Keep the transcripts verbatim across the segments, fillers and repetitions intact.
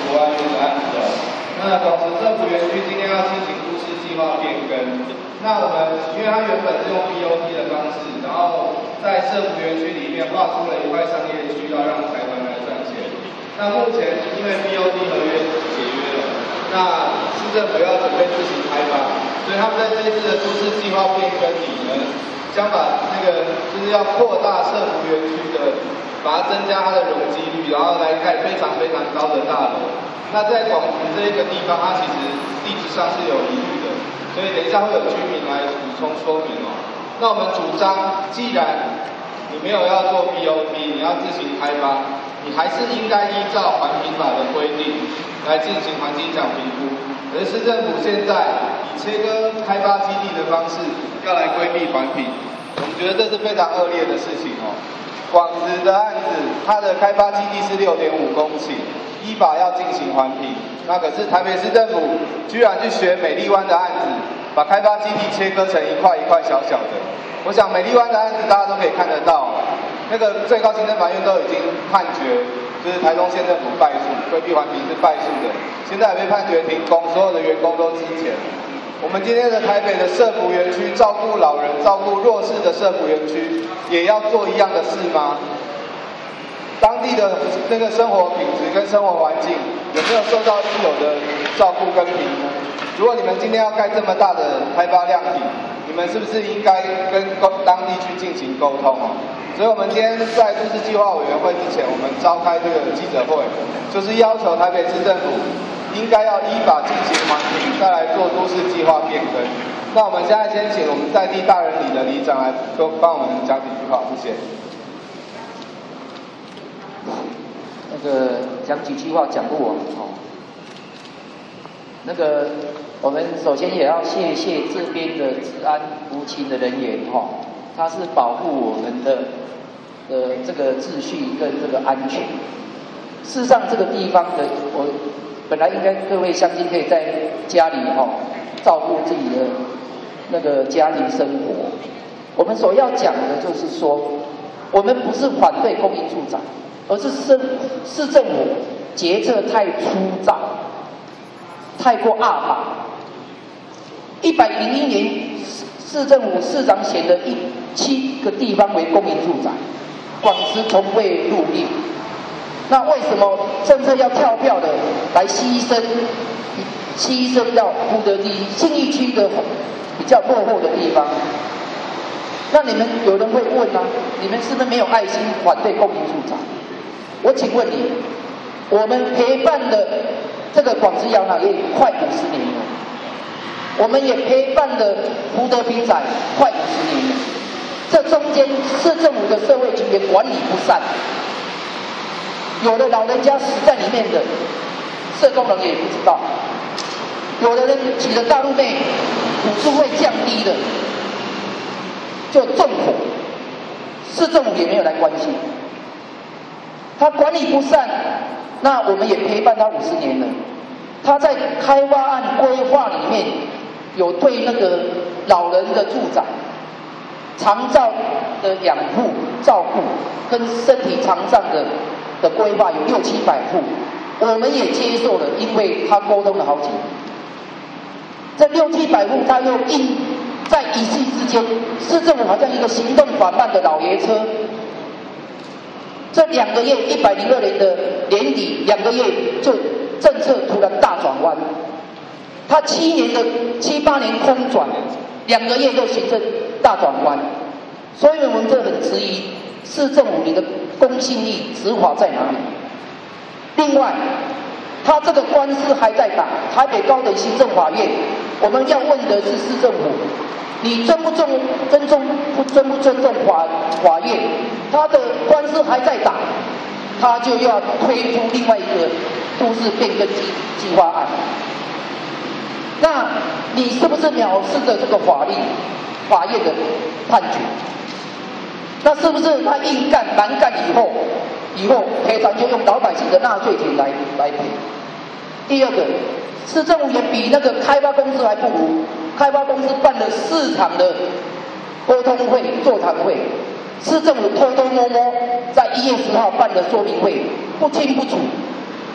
国安园的案子哦。那广慈政府园区今天要进行都市计划变更，那我们因为它原本是用 B O T 的方式，然后在社福园区里面划出了一块商业区，要让财团来赚钱。那目前因为 B O T 合约解约了，那市政府要准备自行开发，所以他们在这一次的都市计划变更里呢，将把那个就是要扩大社福园区的，把它增加它的容积率，然后来盖非常非常高的大楼。那在广福这一个地方，它其实地质上是有疑虑的，所以等一下会有居民来补充说明哦。那我们主张，既然你没有要做 B O T， 你要自行开发，你还是应该依照环评法的规定来进行环境影响评估。而市政府现在以切割开发基地的方式，要来规避环评，我们觉得这是非常恶劣的事情哦。广慈的案子，它的开发基地是六点五公顷，依法要进行环评。那可是台北市政府居然去学美丽湾的案子，把开发基地切割成一块一块小小的。我想美丽湾的案子大家都可以看得到，那个最高行政法院都已经判决，就是台中县政府败诉，规避环评是败诉的，现在也被判决停工，所有的员工都资遣。我们今天的台北的社福园区，照顾老人、照顾弱势的社福园区，也要做一样的事吗？当地的那个生活品质跟生活环境有没有受到应有的照顾跟评估？如果你们今天要盖这么大的开发量体，你们是不是应该跟当地去进行沟通哦？所以我们今天在都市计划委员会之前，我们召开这个记者会，就是要求台北市政府应该要依法进行环评，再来做都市计划变更。那我们现在先请我们在地大人里的里长来多帮我们讲几句话，谢谢。 那个讲几句话讲不完哦。那个我们首先也要谢谢这边的治安服勤的人员哈、哦，他是保护我们的呃这个秩序跟这个安全。事实上，这个地方的我本来应该各位乡亲可以在家里哈、哦、照顾自己的那个家庭生活。我们所要讲的就是说，我们不是反对公益住宅，而是市市政府决策太粗糙，太过阿法。一百零一年，市政府市长选了一七个地方为公益住宅，广慈从未入列。那为什么政策要跳票的来牺牲，牺牲到福德地信义区的比较落后的地方？那你们有人会问啊，你们是不是没有爱心反对公益住宅？我请问你，我们陪伴的这个广慈养老业快五十年了，我们也陪伴了福德平仔快五十年了，这中间市政府的社会局也管理不善，有的老人家死在里面的，社工人也不知道，有的人娶了大陆妹，补助会降低的，就纵火，市政府也没有来关心。他管理不善，那我们也陪伴他五十年了。他在开发案规划里面有对那个老人的住宅、长照的养护、照顾跟身体残障的的规划有六七百户，我们也接受了，因为他沟通了好几年。这六七百户，他又因在一夕之间，市政府好像一个行动缓慢的老爷车。这两个月，一百零二年的年底，两个月就政策突然大转弯。他七年的七八年空转，两个月就行政大转弯。所以我们这很质疑市政府你的公信力、执法在哪里？另外，他这个官司还在打，台北高等行政法院，我们要问的是市政府。你尊不尊尊重不尊不尊重法法院？他的官司还在打，他就要推出另外一个都市变更计计划案。那你是不是藐视着这个法律法院的判决？那是不是他硬干蛮干以后，以后赔偿就用老百姓的纳税钱来来赔？第二个，市政府也比那个开发公司还不如。开发公司办了四场的沟通会、座谈会，市政府偷偷摸摸在一月十号办的说明会，不清不楚。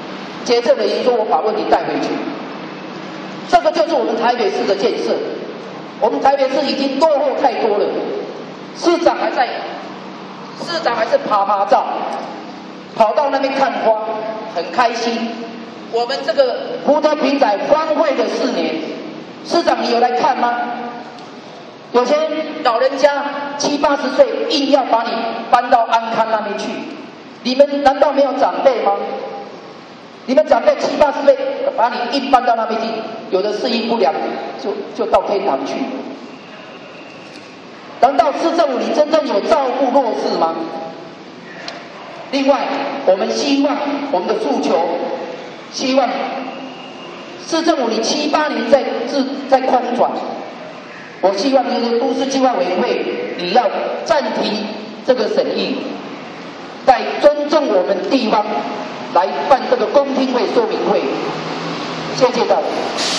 决策人员说我把问题带回去，这个就是我们台北市的建设。我们台北市已经落后太多了，市长还在，市长还是爬爬照，跑到那边看花，很开心。我们这个湖头平仔荒废了四年，市长你有来看吗？有些老人家七八十岁，硬要把你搬到安康那边去，你们难道没有长辈吗？你们长辈七八十岁，把你硬搬到那边去，有的适应不良，就就到天堂去。难道市政府你真正有照顾弱势吗？另外，我们希望我们的诉求，希望市政府你七八年在自在空转，我希望这个都市计划委员会你要暂停这个审议，在尊重我们地方来办这个公听会说明会，谢谢大家。